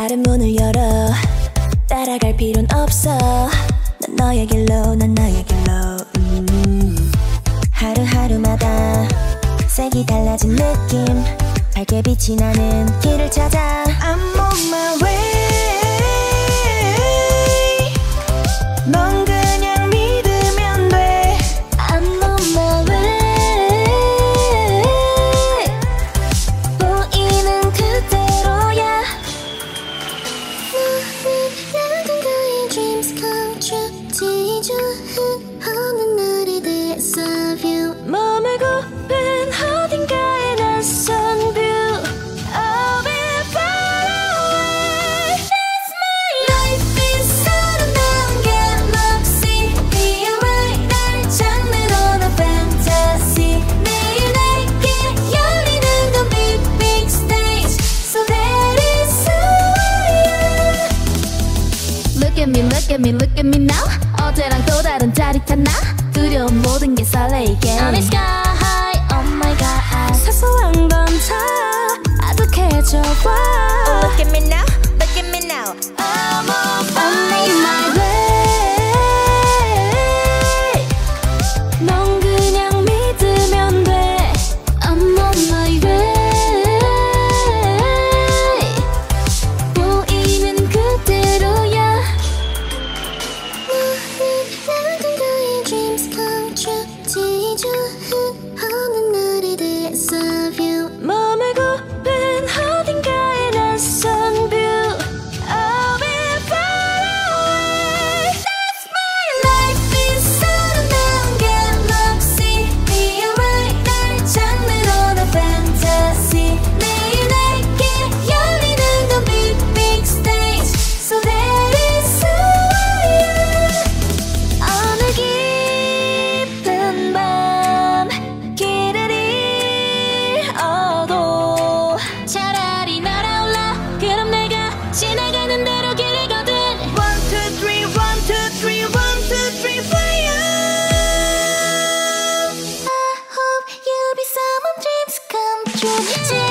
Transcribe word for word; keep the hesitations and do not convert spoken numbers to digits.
다른 문을 열어 따라갈 필요는 없어. 난 너의 길로 난 나의 길로 음. 하루하루마다 색이 달라진 느낌 밝게 빛이 나는 길을 찾아 I'm on my way. 넌 그냥 믿으면 돼. I'm on my way. 보이는 그대로야. 너는 누군가의 dreams come true. 지저분 없는 날에 대해서 view 몸을 굽힌 어딘가에 낯선 뷰. I'll be far away. That's my life is 아름다운 galaxy. Be alright. 날 장르로 난 fantasy. 매일 내게 열리는 건 big big stage. So that is who I am. Look at me, look at me, look at me now. 어제랑 또 다른 짜릿한 나. 두려운 모든 게 설레이게. I'm in sky high, oh my god. 사소한 건 다 아득해져 봐. Look at me now, look at me now. I'm on my way. 넌 그냥 믿으면 돼. I'm on my way. 보이는 그대로야. 너는 누군가의 dreams come true. 지저분 없는 날에 대해서 view 몸을 굽힌 어딘가에 낯선 뷰. I'll be far away. That's my life is 아름다운 galaxy. Be alright. 날 장르로 난 fantasy. 매일 내게 열리는 건 big big stage. So that is who I am. 어느 깊은 밤 길을 잃어도 차라리 날아올라. 그럼 내가 지나가는 대로 길을 거둔. One two three one two three one two three fire. I hope you'll be someone dreams come true.